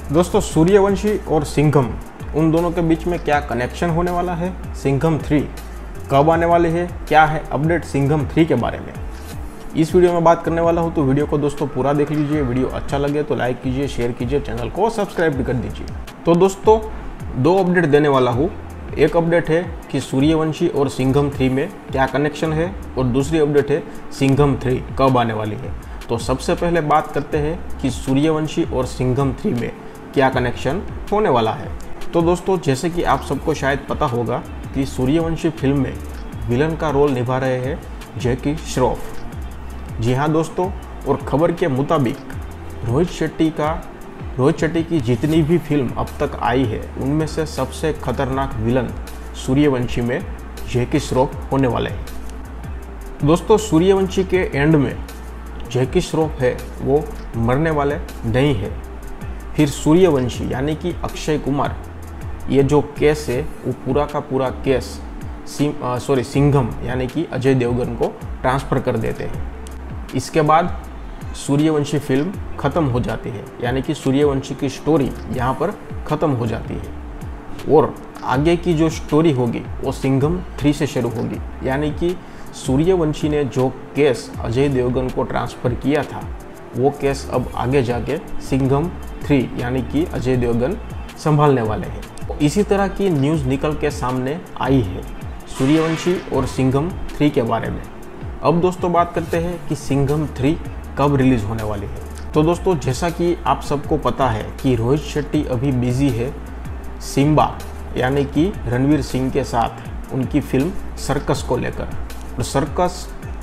दोस्तों सूर्यवंशी और सिंघम उन दोनों के बीच में क्या कनेक्शन होने वाला है, सिंघम 3 कब आने वाली है, क्या है अपडेट सिंघम 3 के बारे में इस वीडियो में बात करने वाला हूं। तो वीडियो को दोस्तों पूरा देख लीजिए। वीडियो अच्छा लगे तो लाइक कीजिए, शेयर कीजिए, चैनल को सब्सक्राइब भी कर दीजिए। तो दोस्तों 2 अपडेट देने वाला हूँ। एक अपडेट है कि सूर्यवंशी और सिंघम 3 में क्या कनेक्शन है और दूसरी अपडेट है सिंघम 3 कब आने वाली है। तो सबसे पहले बात करते हैं कि सूर्यवंशी और सिंघम 3 में क्या कनेक्शन होने वाला है। तो दोस्तों जैसे कि आप सबको शायद पता होगा कि सूर्यवंशी फिल्म में विलन का रोल निभा रहे हैं जैकी श्रॉफ। जी हाँ दोस्तों, और खबर के मुताबिक रोहित शेट्टी की जितनी भी फिल्म अब तक आई है उनमें से सबसे खतरनाक विलन सूर्यवंशी में जैकी श्रॉफ होने वाले हैं। दोस्तों सूर्यवंशी के एंड में जैकी श्रॉफ है वो मरने वाले नहीं है। फिर सूर्यवंशी यानी कि अक्षय कुमार ये जो केस है वो पूरा का पूरा केस सिंघम यानी कि अजय देवगन को ट्रांसफ़र कर देते हैं। इसके बाद सूर्यवंशी फिल्म ख़त्म हो जाती है, यानी कि सूर्यवंशी की स्टोरी यहाँ पर ख़त्म हो जाती है और आगे की जो स्टोरी होगी वो सिंघम 3 से शुरू होगी। यानी कि सूर्यवंशी ने जो केस अजय देवगन को ट्रांसफ़र किया था वो केस अब आगे जाके सिंघम 3 यानी कि अजय देवगन संभालने वाले हैं। इसी तरह की न्यूज़ निकल के सामने आई है सूर्यवंशी और सिंघम 3 के बारे में। अब दोस्तों बात करते हैं कि सिंघम 3 कब रिलीज़ होने वाली है। तो दोस्तों जैसा कि आप सबको पता है कि रोहित शेट्टी अभी बिजी है सिम्बा यानी कि रणवीर सिंह के साथ उनकी फिल्म सर्कस को लेकर, और सर्कस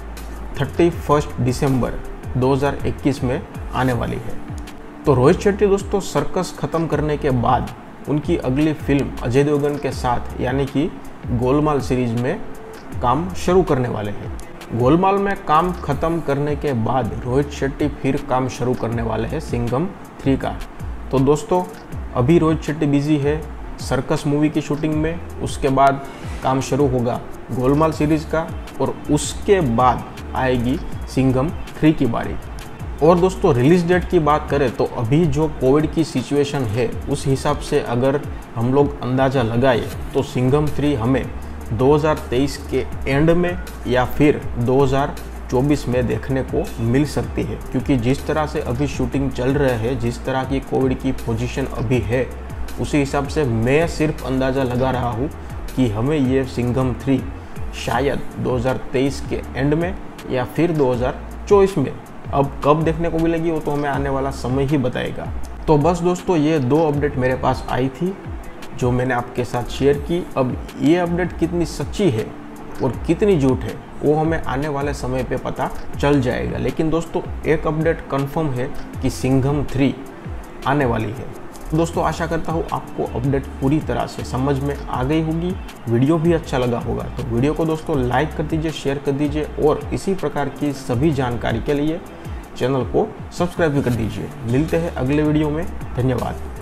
31 दिसंबर 2021 में आने वाली है। तो रोहित शेट्टी दोस्तों सर्कस ख़त्म करने के बाद उनकी अगली फिल्म अजय देवगन के साथ यानी कि गोलमाल सीरीज में काम शुरू करने वाले हैं। गोलमाल में काम खत्म करने के बाद रोहित शेट्टी फिर काम शुरू करने वाले हैं सिंघम 3 का। तो दोस्तों अभी रोहित शेट्टी बिजी है सर्कस मूवी की शूटिंग में, उसके बाद काम शुरू होगा गोलमाल सीरीज़ का और उसके बाद आएगी सिंघम 3 की बारी। और दोस्तों रिलीज़ डेट की बात करें तो अभी जो कोविड की सिचुएशन है उस हिसाब से अगर हम लोग अंदाज़ा लगाए तो सिंघम 3 हमें 2023 के एंड में या फिर 2024 में देखने को मिल सकती है, क्योंकि जिस तरह से अभी शूटिंग चल रहा है, जिस तरह की कोविड की पोजीशन अभी है उसी हिसाब से मैं सिर्फ अंदाज़ा लगा रहा हूँ कि हमें ये सिंघम 3 शायद 2023 के एंड में या फिर 2024 में, अब कब देखने को मिलेगी वो तो हमें आने वाला समय ही बताएगा। तो बस दोस्तों ये 2 अपडेट मेरे पास आई थी जो मैंने आपके साथ शेयर की। अब ये अपडेट कितनी सच्ची है और कितनी झूठ है वो हमें आने वाले समय पे पता चल जाएगा। लेकिन दोस्तों एक अपडेट कंफर्म है कि सिंघम 3 आने वाली है। दोस्तों आशा करता हूँ आपको अपडेट पूरी तरह से समझ में आ गई होगी, वीडियो भी अच्छा लगा होगा। तो वीडियो को दोस्तों लाइक कर दीजिए, शेयर कर दीजिए और इसी प्रकार की सभी जानकारी के लिए चैनल को सब्सक्राइब भी कर दीजिए। मिलते हैं अगले वीडियो में। धन्यवाद।